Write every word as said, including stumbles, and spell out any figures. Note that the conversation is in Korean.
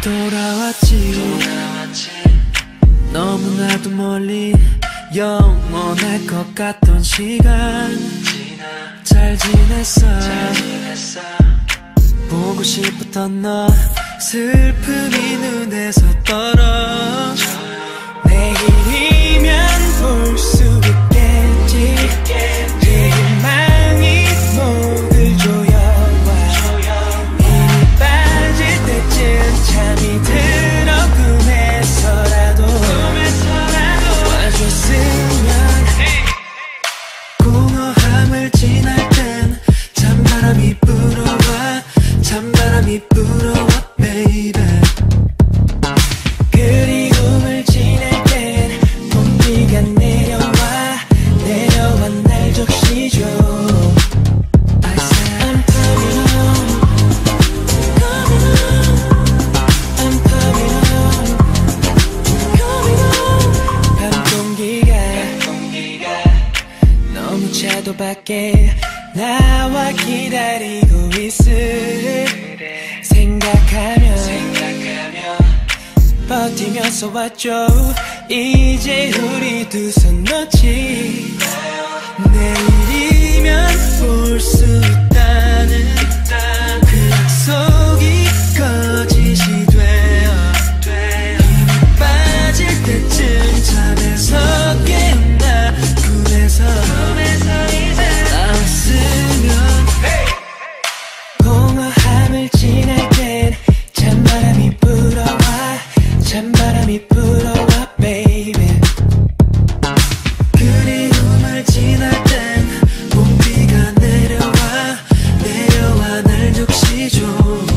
돌아왔지, 돌아왔지. 너무나도 멀리 영원할 것 같던 시간 지나. 잘 지냈어, 잘 지냈어. 보고 싶었던 너 슬픔이 눈에서 떨어. 내일이면 볼 수 있겠지. 내 희망이 목을 조여와. 힘이 빠질 때쯤 잠이 들어. 꿈에서라도 와줬으면. 공허함을 지날 땐 찬바람이 불어와. 찬바람이 불어와 baby. 그리움을 지낼 땐 봄비가 내려와. 내려와 날 적시줘. I said I'm coming home, coming home. I'm coming home, coming home. 밤 공기가, 공기가 너무 차도 밖에 나와 기다리고 있을 생각하면, 생각하면 버티면서 왔죠. 이제 우리 두 손 놓지. 내일이면 볼 수 있다는 그 약속이 거짓이 되어. 힘이 빠질 때쯤 잠에서 깨어나. 꿈에서 나왔으면. 공허함을 지날 땐 찬바람이 불어와. 찬바람이 불어와 baby. 그리움을 지날 땐 봄비가 내려와. 내려와 날 적시줘.